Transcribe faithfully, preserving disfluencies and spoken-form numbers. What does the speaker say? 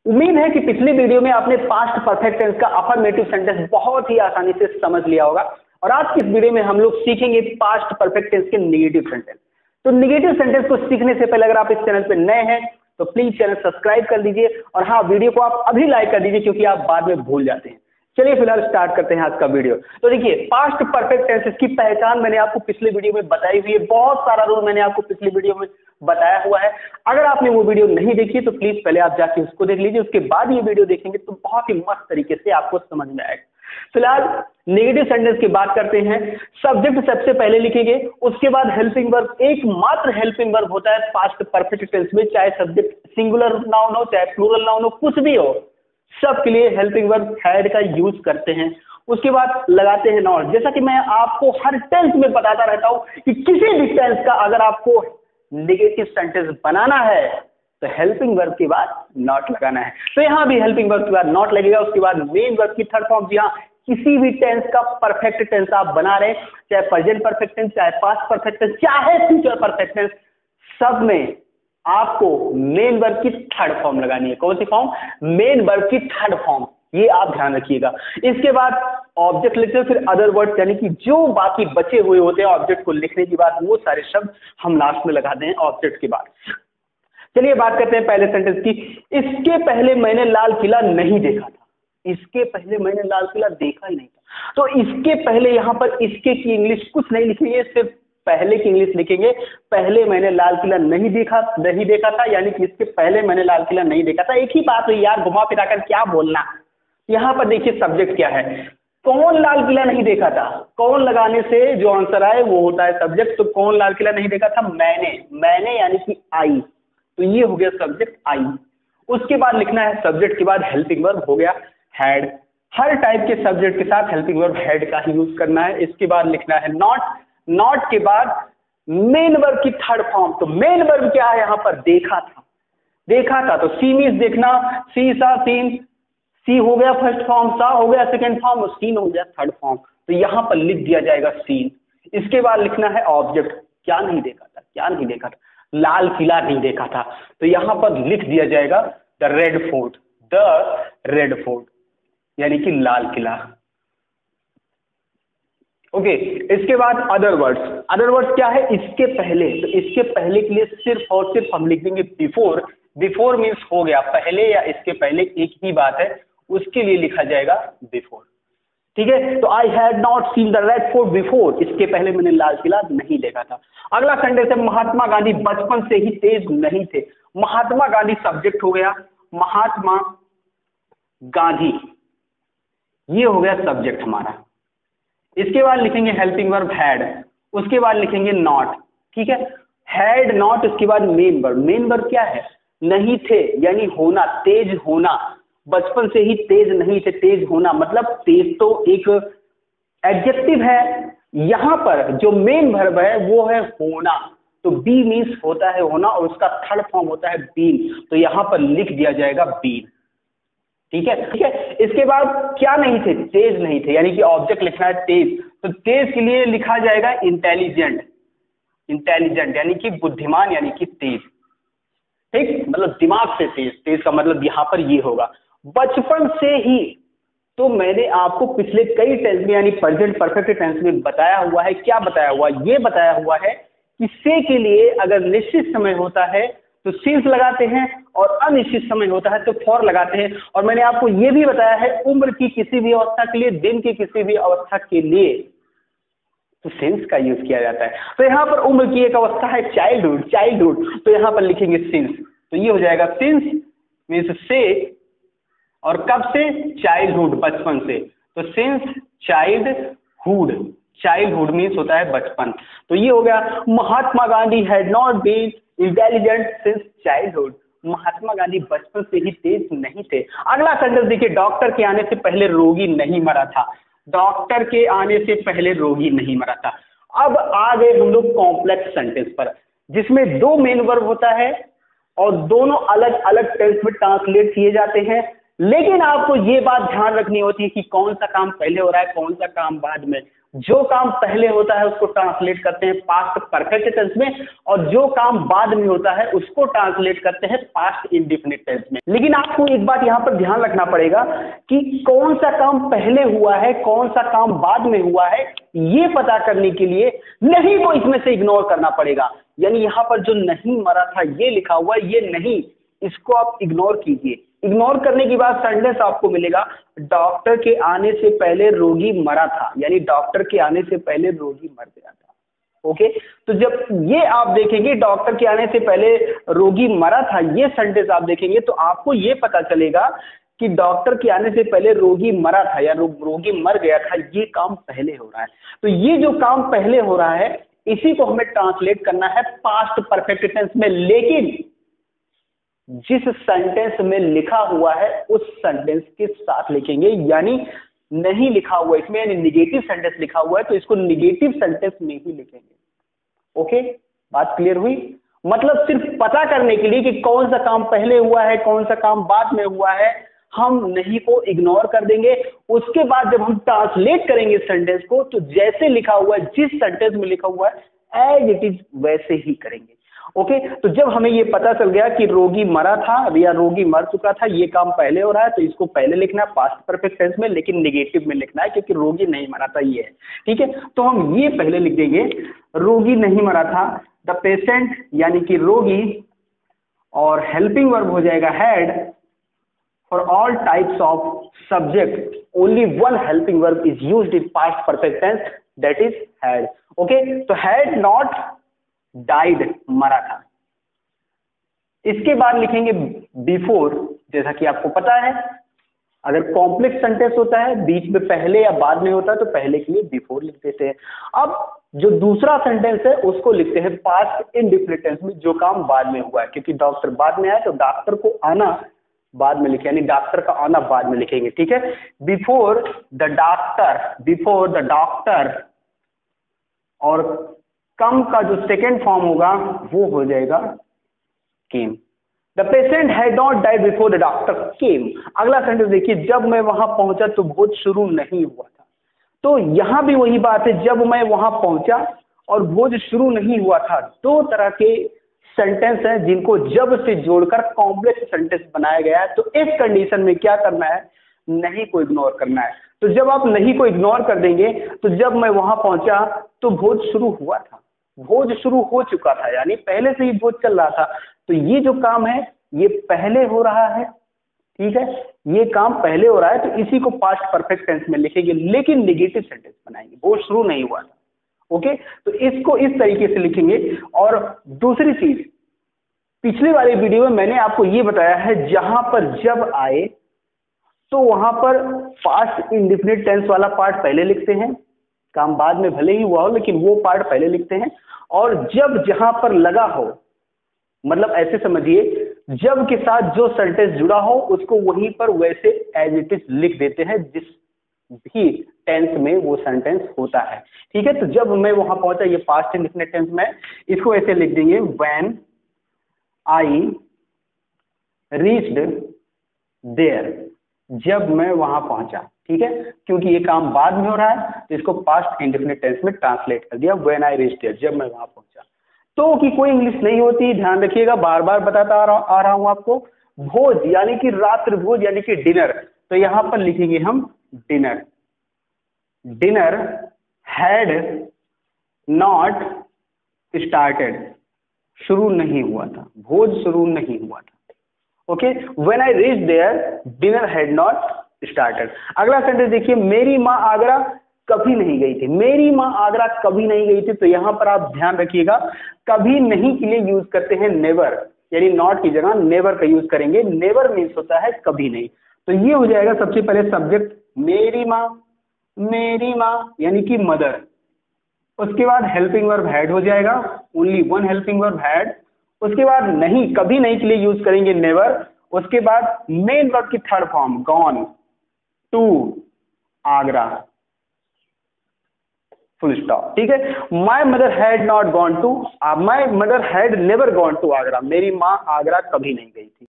उम्मीद है कि पिछली वीडियो में आपने पास्ट परफेक्ट टेंस का अफर्मेटिव सेंटेंस बहुत ही आसानी से समझ लिया होगा और आज की इस वीडियो में हम लोग सीखेंगे पास्ट परफेक्ट टेंस के नेगेटिव सेंटेंस। तो नेगेटिव सेंटेंस को सीखने से पहले अगर आप इस चैनल पर नए हैं तो प्लीज चैनल सब्सक्राइब कर दीजिए और हाँ, वीडियो को आप अभी लाइक कर दीजिए क्योंकि आप बाद में भूल जाते हैं। चलिए फिलहाल स्टार्ट करते हैं आज का वीडियो। तो देखिए, पास्ट परफेक्ट टेंसेस की पहचान मैंने आपको पिछले वीडियो में बताई हुई है, बहुत सारा रूल मैंने आपको पिछली वीडियो में बताया हुआ है। अगर आपने वो वीडियो नहीं देखी तो प्लीज पहले आप जाके उसको देख लीजिए, उसके बाद ये वीडियो देखेंगे तो बहुत ही मस्त तरीके से आपको समझ में आएगा। फिलहाल नेगेटिव सेंटेंस की बात करते हैं। सब्जेक्ट सबसे पहले लिखेंगे, उसके बाद हेल्पिंग वर्ब। एकमात्र हेल्पिंग वर्ब होता है पास्ट परफेक्ट टेंस में, चाहे सब्जेक्ट सिंगुलर नाउन हो चाहे प्लूरल नाउन हो, कुछ भी हो, सबके लिए हेल्पिंग वर्ब हैड का यूज करते हैं। उसके बाद लगाते हैं नॉट। जैसा कि मैं आपको हर टेंस में बताता रहता हूं कि किसी भी टेंस का अगर आपको नेगेटिव सेंटेंस बनाना है तो हेल्पिंग वर्ब के बाद नॉट लगाना है। तो यहां भी हेल्पिंग वर्ब के बाद नॉट लगेगा। उसके बाद मेन वर्ब की थर्ड फॉर्म। जी हाँ, किसी भी टेंस का परफेक्ट टेंस आप बना रहे, चाहे प्रेजेंट परफेक्ट टेंस, चाहे पास्ट परफेक्ट टेंस, चाहे फ्यूचर परफेक्ट टेंस, सब में आपको मेन वर्ब की थर्ड फॉर्म लगानी है। कौन सी फॉर्म? मेन वर्ब की थर्ड फॉर्म। ये आप ध्यान रखिएगा। इसके बाद ऑब्जेक्ट लिखते हैं, फिर अदर वर्ड, यानी कि जो बाकी बचे हुए होते हैं ऑब्जेक्ट को लिखने के बाद, वो सारे शब्द हम लास्ट में लगाते हैं ऑब्जेक्ट के बाद। चलिए बात करते हैं पहले सेंटेंस की। इसके पहले मैंने लाल किला नहीं देखा था। इसके पहले मैंने लाल किला देखा ही नहीं था। तो इसके पहले यहां पर इसके की इंग्लिश कुछ नहीं लिखेंगे, सिर्फ पहले की इंग्लिश लिखेंगे। पहले मैंने लाल किला नहीं देखा नहीं देखा था, यानी कि इसके पहले मैंने लाल किला नहीं देखा था। एक ही बात हुई यार, घुमा फिरा कर क्या बोलना। यहां पर देखिए सब्जेक्ट क्या है, कौन लाल किला नहीं देखा था। कौन लगाने से जो आंसर आए वो होता है सब्जेक्ट। तो कौन लाल किला नहीं देखा था? मैंने। मैंने यानी कि आई। तो ये हो गया सब्जेक्ट आई। उसके बाद लिखना है सब्जेक्ट के बाद हेल्पिंग वर्ब, हो गया हैड। हर टाइप के सब्जेक्ट के साथ हेल्पिंग वर्ब हैड का ही यूज करना है। इसके बाद लिखना है नॉट। नॉट के बाद मेन वर्ब की थर्ड फॉर्म। तो मेन वर्ब क्या है यहां पर? देखा था। देखा था तो सी मीन्स देखना, सी सा सीन। सी हो गया फर्स्ट फॉर्म, सा हो गया सेकंड फॉर्म और सीन हो गया थर्ड फॉर्म। तो यहां पर लिख दिया जाएगा सीन। इसके बाद लिखना है ऑब्जेक्ट। क्या नहीं देखा था? क्या नहीं देखा था? लाल किला नहीं देखा था। तो यहां पर लिख दिया जाएगा the Red Fort. The Red Fort यानी कि लाल किला। ओके okay, इसके बाद अदर वर्ड्स। अदर वर्ड्स क्या है? इसके पहले। तो इसके पहले के लिए सिर्फ और सिर्फ हम लिख देंगे बिफोर। बिफोर मीन्स हो गया पहले या इसके पहले, एक ही बात है, उसके लिए लिखा जाएगा बिफोर। ठीक है, तो I had not seen the Red Fort before. इसके पहले मैंने लाल किला नहीं देखा था। अगला सेंटेंस है, महात्मा गांधी बचपन से ही तेज नहीं थे। महात्मा गांधी सब्जेक्ट हो गया, महात्मा गांधी ये हो गया सब्जेक्ट हमारा। इसके बाद लिखेंगे हेल्पिंग वर्ब हैड। उसके बाद लिखेंगे नॉट। ठीक है, हैड नॉट, उसके बाद मेन वर्ब। मेन वर्ब क्या है? नहीं थे यानी होना, तेज होना। बचपन से ही तेज नहीं थे, तेज होना मतलब तेज तो एक एडजेक्टिव है। यहां पर जो मेन वर्ब है वो है होना। तो बी मीन्स होता है होना और उसका थर्ड फॉर्म होता है बीन। तो यहां पर लिख दिया जाएगा बीन। ठीक है, ठीक है। इसके बाद क्या नहीं थे? तेज नहीं थे, यानी कि ऑब्जेक्ट लिखना है तेज। तो तेज के लिए लिखा जाएगा इंटेलिजेंट। इंटेलिजेंट यानी कि बुद्धिमान, यानी कि तेज। ठीक, मतलब दिमाग से तेज। तेज का मतलब यहां पर ये होगा बचपन से ही। तो मैंने आपको पिछले कई टेंस में यानी प्रेजेंट परफेक्ट टेंस में बताया हुआ है। क्या बताया हुआ? ये बताया हुआ है कि से के लिए अगर निश्चित समय होता है तो सिंस लगाते हैं और अनिश्चित समय होता है तो फॉर लगाते हैं। और मैंने आपको यह भी बताया है उम्र की किसी भी अवस्था के लिए, दिन की किसी भी अवस्था के लिए तो सिंस का यूज किया जाता है। तो यहां पर उम्र की एक अवस्था है चाइल्डहुड। चाइल्डहुड तो यहां पर लिखेंगे सिंस। तो ये हो जाएगा सिंस मीन्स से, और कब से? चाइल्डहुड, बचपन से। तो सिंस चाइल्डहुड। चाइल्डहुड मीन्स होता है बचपन। तो ये हो गया Mahatma Gandhi had not been intelligent since childhood. Mahatma Gandhi बचपन से ही तेज नहीं थे। अगला सेंटेंस देखिए, डॉक्टर के आने से पहले रोगी नहीं मरा था। डॉक्टर के आने से पहले रोगी नहीं मरा था। अब आ गए हम लोग कॉम्प्लेक्स सेंटेंस पर, जिसमें दो मेन वर्ब होता है और दोनों अलग अलग टेंस में ट्रांसलेट किए जाते हैं, लेकिन आपको ये बात ध्यान रखनी होती है कि कौन सा काम पहले हो रहा है, कौन सा काम बाद में। जो काम पहले होता है उसको ट्रांसलेट करते हैं पास्ट परफेक्ट टेंस में, और जो काम बाद में होता है उसको ट्रांसलेट करते हैं पास्ट इंडेफिनिट टेंस में। लेकिन आपको एक बात यहाँ पर ध्यान रखना पड़ेगा कि कौन सा काम पहले हुआ है, कौन सा काम बाद में हुआ है, ये पता करने के लिए नहीं को इसमें से इग्नोर करना पड़ेगा। यानी यहाँ पर जो नहीं मरा था ये लिखा हुआ है, ये नहीं, इसको आप इग्नोर कीजिए। इग्नोर करने के बाद सेंटेंस आपको मिलेगा डॉक्टर के आने से पहले रोगी मरा था, यानी डॉक्टर के आने से पहले रोगी मर गया था। ओके, तो जब ये आप देखेंगे डॉक्टर के आने से पहले रोगी मरा था, ये सेंटेंस आप देखेंगे तो आपको ये पता चलेगा कि डॉक्टर के आने से पहले रोगी मरा था या रो, रोगी मर गया था, ये काम पहले हो रहा है। तो ये जो काम पहले हो रहा है इसी को हमें ट्रांसलेट करना है पास्ट परफेक्ट टेंस में। लेकिन जिस सेंटेंस में लिखा हुआ है उस सेंटेंस के साथ लिखेंगे, यानी नहीं लिखा हुआ इसमें, यानी निगेटिव सेंटेंस लिखा हुआ है तो इसको निगेटिव सेंटेंस में ही लिखेंगे। ओके, बात क्लियर हुई? मतलब सिर्फ पता करने के लिए कि कौन सा काम पहले हुआ है, कौन सा काम बाद में हुआ है, हम नहीं को इग्नोर कर देंगे। उसके बाद जब हम ट्रांसलेट करेंगे सेंटेंस को तो जैसे लिखा हुआ है, जिस सेंटेंस में लिखा हुआ है एज इट इज वैसे ही करेंगे। ओके okay, तो जब हमें ये पता चल गया कि रोगी मरा था या रोगी मर चुका था, ये काम पहले हो रहा है तो इसको पहले लिखना है पास्ट परफेक्ट टेंस में, लेकिन नेगेटिव में लिखना है क्योंकि रोगी नहीं मरा था ये है। ठीक है, तो हम ये पहले लिख देंगे रोगी नहीं मरा था, द पेशेंट यानी कि रोगी, और हेल्पिंग वर्ब हो जाएगा had. For all types of subject only one helping verb is used in past perfect tense, that is had. Okay, तो हैड नॉट डाइड मरा था। इसके बाद लिखेंगे बिफोर। जैसा कि आपको पता है अगर कॉम्प्लेक्स सेंटेंस होता है बीच में पहले या बाद में होता है तो पहले के लिए बिफोर लिख देते हैं। अब जो दूसरा सेंटेंस है उसको लिखते हैं पास्ट इंडेफिनिट टेंस में, जो काम बाद में हुआ है, क्योंकि डॉक्टर बाद में आया तो डॉक्टर को आना बाद में लिखे, यानी डॉक्टर का आना बाद में लिखेंगे। ठीक है, before the doctor, before the doctor, और कम का जो सेकेंड फॉर्म होगा वो हो जाएगा came. The patient had not died before the doctor came. अगला सेंटेंस देखिए, जब मैं वहां पहुंचा तो भोज शुरू नहीं हुआ था। तो यहां भी वही बात है, जब मैं वहां पहुंचा और भोज शुरू नहीं हुआ था। दो तरह के सेंटेंस हैं जिनको जब से जोड़कर कॉम्प्लेक्स सेंटेंस बनाया गया है। तो इस कंडीशन में क्या करना है, नहीं को इग्नोर करना है। तो जब आप नहीं को इग्नोर कर देंगे तो जब मैं वहां पहुंचा तो भोज शुरू हुआ था, भोज शुरू हो चुका था, यानी पहले से ही भोज चल रहा था। तो ये जो काम है ये पहले हो रहा है। ठीक है, ये काम पहले हो रहा है तो इसी को पास्ट परफेक्ट टेंस में लिखेंगे, लेकिन नेगेटिव सेंटेंस बनाएंगे, भोज शुरू नहीं हुआ था। ओके, तो इसको इस तरीके से लिखेंगे। और दूसरी चीज, पिछले वाले वीडियो में मैंने आपको ये बताया है जहां पर जब आए तो वहां पर पास्ट इंडेफिनिट टेंस वाला पार्ट पहले लिखते हैं, काम बाद में भले ही हुआ हो लेकिन वो पार्ट पहले लिखते हैं। और जब जहां पर लगा हो, मतलब ऐसे समझिए जब के साथ जो सेंटेंस जुड़ा हो उसको वहीं पर वैसे एज इट इज लिख देते हैं जिस भी टेंस में वो सेंटेंस होता है। ठीक है, तो जब मैं वहां पहुंचा, ये पास्ट इंडेफिनिट टेंस में, इसको ऐसे लिख देंगे व्हेन आई रीच्ड देयर, जब मैं वहां पहुंचा। ठीक है, क्योंकि ये काम बाद में हो रहा है तो इसको पास्ट इंडेफिनिट टेंस में ट्रांसलेट कर दिया, व्हेन आई रीच्ड देयर, जब मैं वहां पहुंचा। तो कि कोई इंग्लिश नहीं होती, ध्यान रखिएगा, बार बार बताता आ रहा, आ रहा हूं आपको। भोज यानी कि रात्रि भोज यानी कि डिनर, तो यहां पर लिखेंगे हम dinner. Dinner had not started, शुरू नहीं हुआ था, भोज शुरू नहीं हुआ था। Okay, when I reached there dinner had not started. अगला सेंटेंस देखिए, मेरी माँ आगरा कभी नहीं गई थी। मेरी माँ आगरा कभी नहीं गई थी, तो यहां पर आप ध्यान रखिएगा कभी नहीं के लिए यूज करते हैं नेवर, यानी नॉट की जगह नेवर का यूज करेंगे। नेवर मीन्स होता है कभी नहीं। तो ये हो जाएगा सबसे पहले सब्जेक्ट मेरी माँ, मेरी माँ यानी कि मदर। उसके बाद हेल्पिंग वर्ब हैड हो जाएगा, only one helping verb had. उसके बाद नहीं, कभी नहीं के लिए यूज करेंगे नेवर। उसके बाद मेन वर्ब की third form gone to Agra, full stop. ठीक है, my mother had not gone to, my mother had never gone to Agra, मेरी माँ आगरा कभी नहीं गई थी।